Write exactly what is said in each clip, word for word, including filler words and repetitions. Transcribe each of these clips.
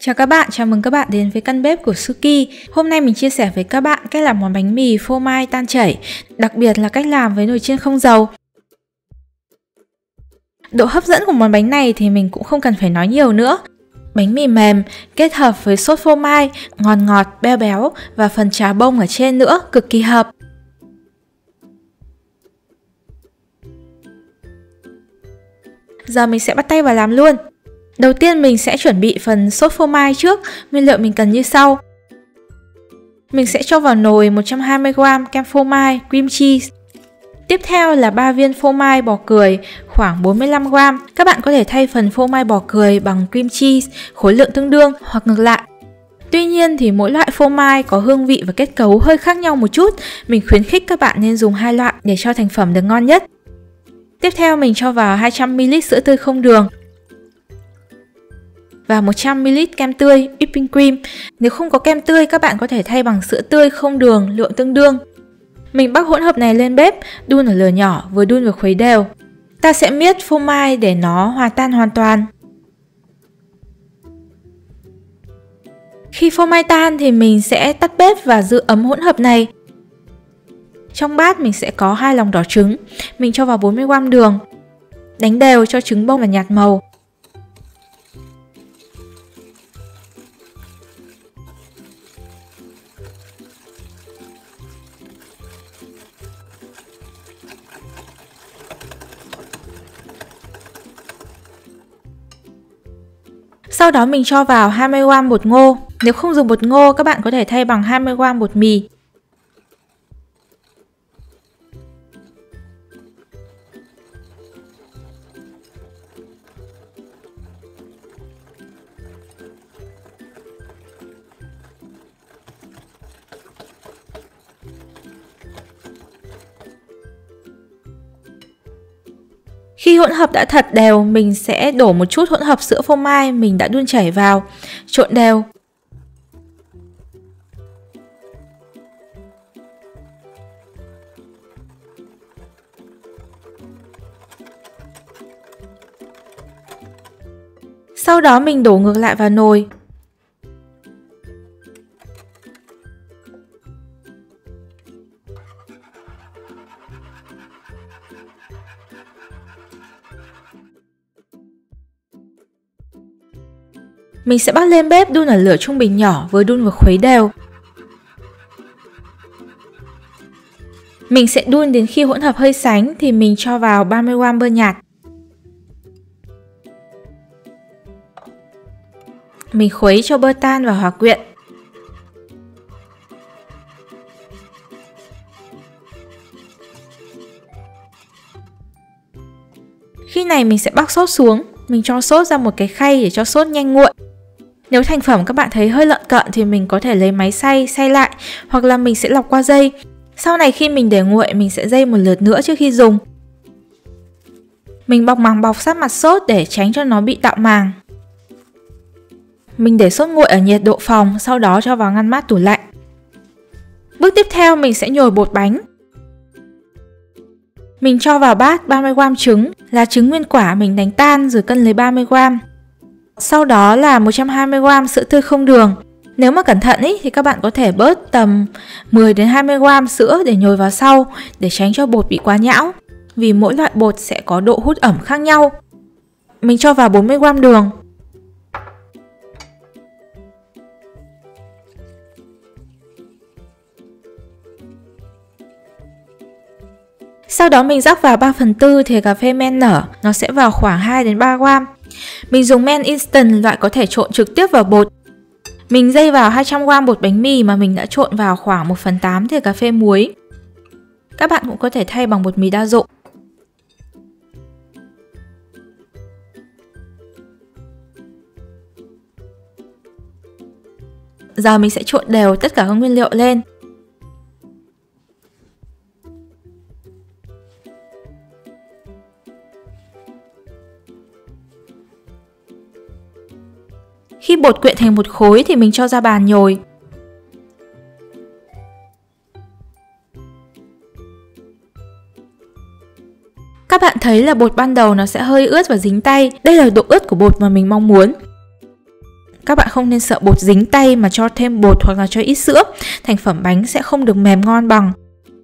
Chào các bạn, chào mừng các bạn đến với căn bếp của Suki. Hôm nay mình chia sẻ với các bạn cách làm món bánh mì phô mai tan chảy, đặc biệt là cách làm với nồi chiên không dầu. Độ hấp dẫn của món bánh này thì mình cũng không cần phải nói nhiều nữa. Bánh mì mềm kết hợp với sốt phô mai, ngọt ngọt, béo béo và phần chả bông ở trên nữa, cực kỳ hợp. Giờ mình sẽ bắt tay vào làm luôn. Đầu tiên mình sẽ chuẩn bị phần sốt phô mai trước, nguyên liệu mình cần như sau. Mình sẽ cho vào nồi một trăm hai mươi gam kem phô mai, cream cheese. Tiếp theo là ba viên phô mai bò cười, khoảng bốn mươi lăm gam. Các bạn có thể thay phần phô mai bò cười bằng cream cheese, khối lượng tương đương hoặc ngược lại. Tuy nhiên thì mỗi loại phô mai có hương vị và kết cấu hơi khác nhau một chút. Mình khuyến khích các bạn nên dùng hai loại để cho thành phẩm được ngon nhất. Tiếp theo mình cho vào hai trăm mi li lít sữa tươi không đường và một trăm mi li lít kem tươi, whipping cream. Nếu không có kem tươi, các bạn có thể thay bằng sữa tươi không đường, lượng tương đương. Mình bắc hỗn hợp này lên bếp, đun ở lửa nhỏ, vừa đun vừa khuấy đều. Ta sẽ miết phô mai để nó hòa tan hoàn toàn. Khi phô mai tan thì mình sẽ tắt bếp và giữ ấm hỗn hợp này. Trong bát mình sẽ có hai lòng đỏ trứng, mình cho vào bốn mươi gam đường. Đánh đều cho trứng bông và nhạt màu. Sau đó mình cho vào hai mươi gam bột ngô. Nếu không dùng bột ngô, các bạn có thể thay bằng hai mươi gam bột mì. Khi hỗn hợp đã thật đều, mình sẽ đổ một chút hỗn hợp sữa phô mai mình đã đun chảy vào, trộn đều. Sau đó mình đổ ngược lại vào nồi. Mình sẽ bắt lên bếp đun ở lửa trung bình nhỏ, vừa đun vừa khuấy đều. Mình sẽ đun đến khi hỗn hợp hơi sánh thì mình cho vào ba mươi gam bơ nhạt. Mình khuấy cho bơ tan và hòa quyện. Khi này mình sẽ bắc sốt xuống. Mình cho sốt ra một cái khay để cho sốt nhanh nguội. Nếu thành phẩm các bạn thấy hơi lợn cợn thì mình có thể lấy máy xay, xay lại, hoặc là mình sẽ lọc qua dây. Sau này khi mình để nguội, mình sẽ dây một lượt nữa trước khi dùng. Mình bọc màng bọc sát mặt sốt để tránh cho nó bị tạo màng. Mình để sốt nguội ở nhiệt độ phòng, sau đó cho vào ngăn mát tủ lạnh. Bước tiếp theo mình sẽ nhồi bột bánh. Mình cho vào bát ba mươi gam trứng, là trứng nguyên quả mình đánh tan rồi cân lấy ba mươi gam. Sau đó là một trăm hai mươi gam sữa tươi không đường. Nếu mà cẩn thận ý, thì các bạn có thể bớt tầm mười đến hai mươi gam sữa để nhồi vào sau, để tránh cho bột bị quá nhão. Vì mỗi loại bột sẽ có độ hút ẩm khác nhau. Mình cho vào bốn mươi gam đường. Sau đó mình rắc vào ba phần tư thìa cà phê men nở, nó sẽ vào khoảng hai đến ba gam. Mình dùng men instant, loại có thể trộn trực tiếp vào bột. Mình dây vào hai trăm gam bột bánh mì mà mình đã trộn vào khoảng một phần tám thìa cà phê muối. Các bạn cũng có thể thay bằng bột mì đa dụng. Giờ mình sẽ trộn đều tất cả các nguyên liệu lên. Khi bột quyện thành một khối thì mình cho ra bàn nhồi. Các bạn thấy là bột ban đầu nó sẽ hơi ướt và dính tay. Đây là độ ướt của bột mà mình mong muốn. Các bạn không nên sợ bột dính tay mà cho thêm bột hoặc là cho ít sữa. Thành phẩm bánh sẽ không được mềm ngon bằng.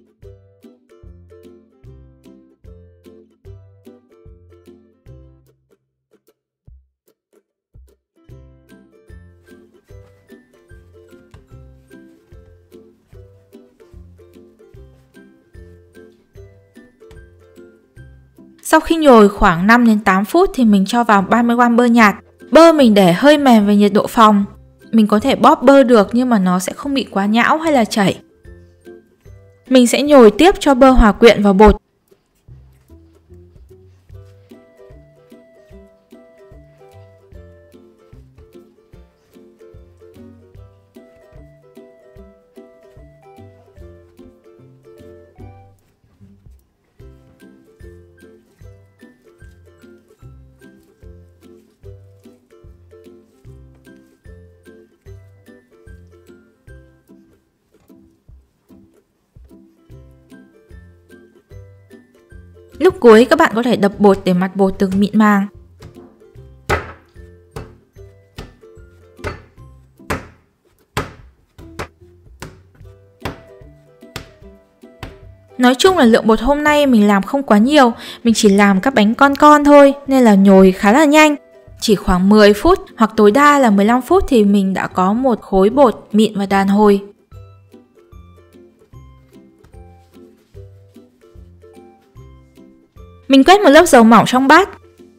Sau khi nhồi khoảng năm đến tám phút thì mình cho vào ba mươi gam bơ nhạt. Bơ mình để hơi mềm về nhiệt độ phòng. Mình có thể bóp bơ được nhưng mà nó sẽ không bị quá nhão hay là chảy. Mình sẽ nhồi tiếp cho bơ hòa quyện vào bột. Lúc cuối các bạn có thể đập bột để mặt bột được mịn màng. Nói chung là lượng bột hôm nay mình làm không quá nhiều, mình chỉ làm các bánh con con thôi nên là nhồi khá là nhanh. Chỉ khoảng mười phút hoặc tối đa là mười lăm phút thì mình đã có một khối bột mịn và đàn hồi. Mình quét một lớp dầu mỏng trong bát.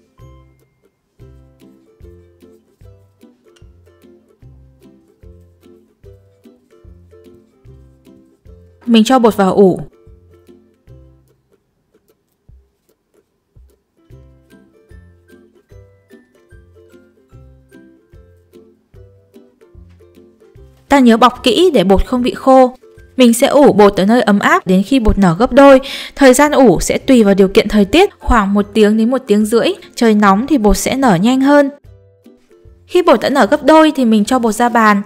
Mình cho bột vào ủ. Ta nhớ bọc kỹ để bột không bị khô. Mình sẽ ủ bột ở nơi ấm áp đến khi bột nở gấp đôi. Thời gian ủ sẽ tùy vào điều kiện thời tiết, khoảng một tiếng đến một tiếng rưỡi. Trời nóng thì bột sẽ nở nhanh hơn. Khi bột đã nở gấp đôi thì mình cho bột ra bàn.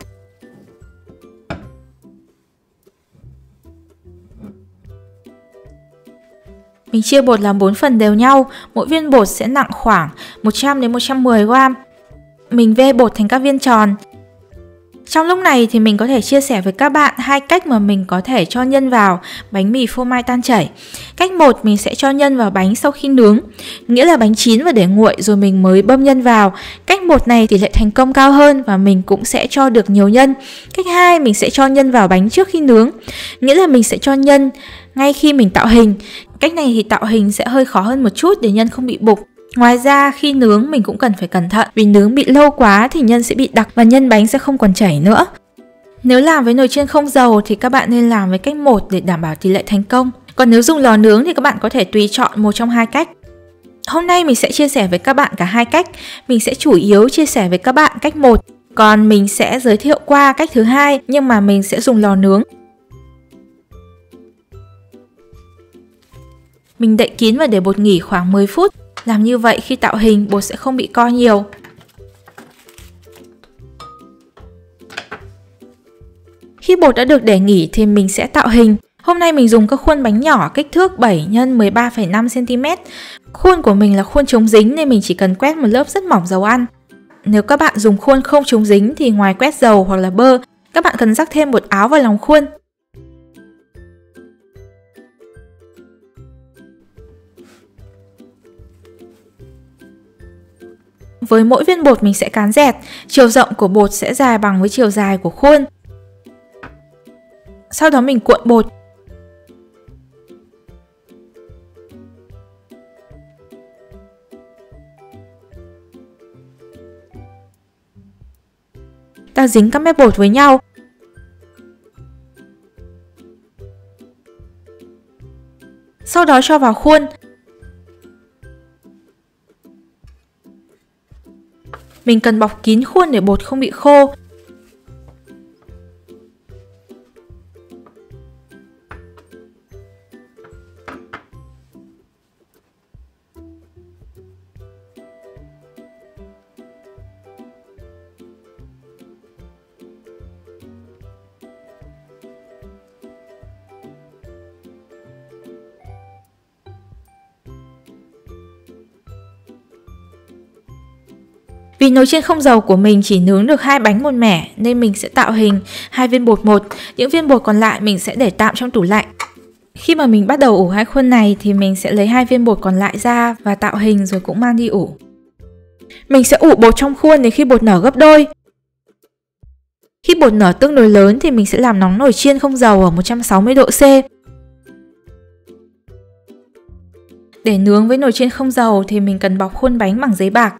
Mình chia bột làm bốn phần đều nhau, mỗi viên bột sẽ nặng khoảng một trăm đến một trăm mười gam. Mình vê bột thành các viên tròn. Trong lúc này thì mình có thể chia sẻ với các bạn hai cách mà mình có thể cho nhân vào bánh mì phô mai tan chảy. Cách một, mình sẽ cho nhân vào bánh sau khi nướng, nghĩa là bánh chín và để nguội rồi mình mới bơm nhân vào. Cách một này tỷ lệ thành công cao hơn và mình cũng sẽ cho được nhiều nhân. Cách hai, mình sẽ cho nhân vào bánh trước khi nướng, nghĩa là mình sẽ cho nhân ngay khi mình tạo hình. Cách này thì tạo hình sẽ hơi khó hơn một chút để nhân không bị bục. Ngoài ra khi nướng mình cũng cần phải cẩn thận, vì nướng bị lâu quá thì nhân sẽ bị đặc và nhân bánh sẽ không còn chảy nữa. Nếu làm với nồi chiên không dầu thì các bạn nên làm với cách một để đảm bảo tỷ lệ thành công. Còn nếu dùng lò nướng thì các bạn có thể tùy chọn một trong hai cách. Hôm nay mình sẽ chia sẻ với các bạn cả hai cách. Mình sẽ chủ yếu chia sẻ với các bạn cách một, còn mình sẽ giới thiệu qua cách thứ hai nhưng mà mình sẽ dùng lò nướng. Mình đậy kín và để bột nghỉ khoảng mười phút. Làm như vậy khi tạo hình bột sẽ không bị co nhiều. Khi bột đã được để nghỉ thì mình sẽ tạo hình. Hôm nay mình dùng các khuôn bánh nhỏ kích thước bảy nhân mười ba phẩy năm xăng ti mét. Khuôn của mình là khuôn chống dính nên mình chỉ cần quét một lớp rất mỏng dầu ăn. Nếu các bạn dùng khuôn không chống dính thì ngoài quét dầu hoặc là bơ, các bạn cần rắc thêm bột áo vào lòng khuôn. Với mỗi viên bột mình sẽ cán dẹt, chiều rộng của bột sẽ dài bằng với chiều dài của khuôn. Sau đó mình cuộn bột. Ta dính các mép bột với nhau. Sau đó cho vào khuôn. Mình cần bọc kín khuôn để bột không bị khô. Vì nồi chiên không dầu của mình chỉ nướng được hai bánh một mẻ nên mình sẽ tạo hình hai viên bột một. Những viên bột còn lại mình sẽ để tạm trong tủ lạnh. Khi mà mình bắt đầu ủ hai khuôn này thì mình sẽ lấy hai viên bột còn lại ra và tạo hình rồi cũng mang đi ủ. Mình sẽ ủ bột trong khuôn đến khi bột nở gấp đôi. Khi bột nở tương đối lớn thì mình sẽ làm nóng nồi chiên không dầu ở một trăm sáu mươi độ C. Để nướng với nồi chiên không dầu thì mình cần bọc khuôn bánh bằng giấy bạc.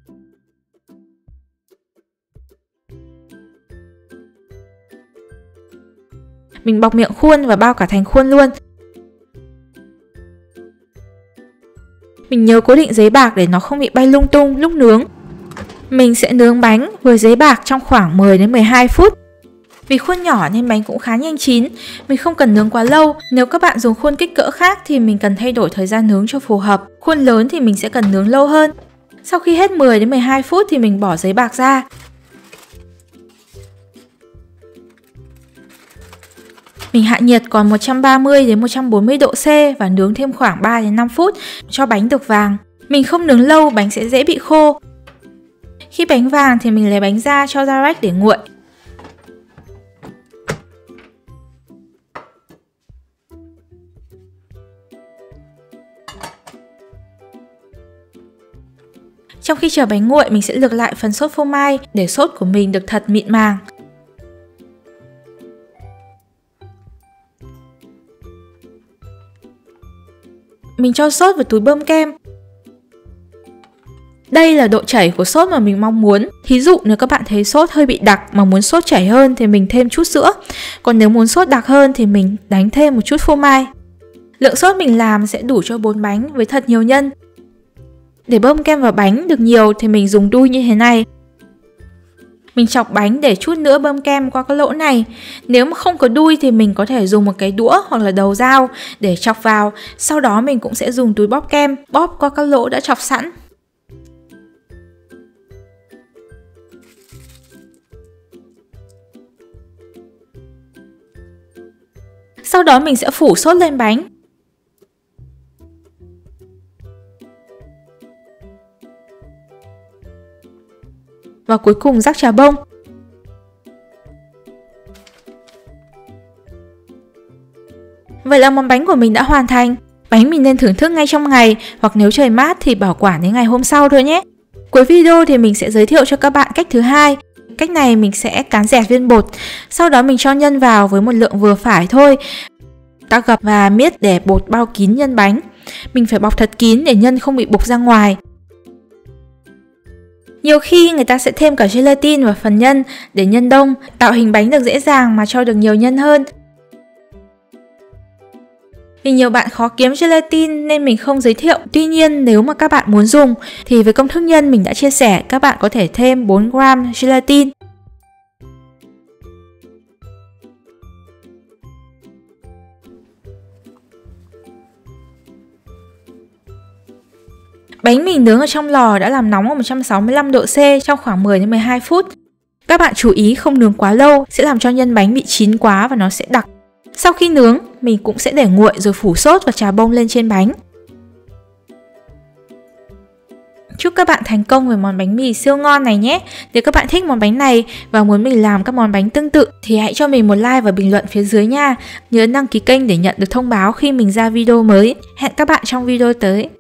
Mình bọc miệng khuôn và bao cả thành khuôn luôn. Mình nhớ cố định giấy bạc để nó không bị bay lung tung lúc nướng. Mình sẽ nướng bánh với giấy bạc trong khoảng mười đến mười hai phút. Vì khuôn nhỏ nên bánh cũng khá nhanh chín. Mình không cần nướng quá lâu. Nếu các bạn dùng khuôn kích cỡ khác thì mình cần thay đổi thời gian nướng cho phù hợp. Khuôn lớn thì mình sẽ cần nướng lâu hơn. Sau khi hết mười đến mười hai phút thì mình bỏ giấy bạc ra. Mình hạ nhiệt còn một trăm ba mươi đến một trăm bốn mươi độ C và nướng thêm khoảng ba đến năm phút cho bánh được vàng. Mình không nướng lâu, bánh sẽ dễ bị khô. Khi bánh vàng thì mình lấy bánh ra cho ra rack để nguội. Trong khi chờ bánh nguội, mình sẽ lược lại phần sốt phô mai để sốt của mình được thật mịn màng. Mình cho sốt vào túi bơm kem. Đây là độ chảy của sốt mà mình mong muốn. Thí dụ nếu các bạn thấy sốt hơi bị đặc mà muốn sốt chảy hơn thì mình thêm chút sữa. Còn nếu muốn sốt đặc hơn thì mình đánh thêm một chút phô mai. Lượng sốt mình làm sẽ đủ cho bốn bánh với thật nhiều nhân. Để bơm kem vào bánh được nhiều thì mình dùng đuôi như thế này. Mình chọc bánh để chút nữa bơm kem qua các lỗ này. Nếu mà không có đuôi thì mình có thể dùng một cái đũa hoặc là đầu dao để chọc vào. Sau đó mình cũng sẽ dùng túi bóp kem bóp qua các lỗ đã chọc sẵn. Sau đó mình sẽ phủ sốt lên bánh. Và cuối cùng rắc trà bông. Vậy là món bánh của mình đã hoàn thành. Bánh mình nên thưởng thức ngay trong ngày, hoặc nếu trời mát thì bảo quản đến ngày hôm sau thôi nhé. Cuối video thì mình sẽ giới thiệu cho các bạn cách thứ hai. Cách này mình sẽ cán dẹt viên bột, sau đó mình cho nhân vào với một lượng vừa phải thôi. Ta gập và miết để bột bao kín nhân bánh. Mình phải bọc thật kín để nhân không bị bục ra ngoài. Nhiều khi người ta sẽ thêm cả gelatin vào phần nhân để nhân đông, tạo hình bánh được dễ dàng mà cho được nhiều nhân hơn. Vì nhiều bạn khó kiếm gelatin nên mình không giới thiệu. Tuy nhiên nếu mà các bạn muốn dùng thì với công thức nhân mình đã chia sẻ, các bạn có thể thêm bốn gram gelatin. Bánh mình nướng ở trong lò đã làm nóng ở một trăm sáu mươi lăm độ C trong khoảng mười đến mười hai phút. Các bạn chú ý không nướng quá lâu sẽ làm cho nhân bánh bị chín quá và nó sẽ đặc. Sau khi nướng, mình cũng sẽ để nguội rồi phủ sốt và trà bông lên trên bánh. Chúc các bạn thành công với món bánh mì siêu ngon này nhé. Nếu các bạn thích món bánh này và muốn mình làm các món bánh tương tự thì hãy cho mình một like và bình luận phía dưới nha. Nhớ đăng ký kênh để nhận được thông báo khi mình ra video mới. Hẹn các bạn trong video tới.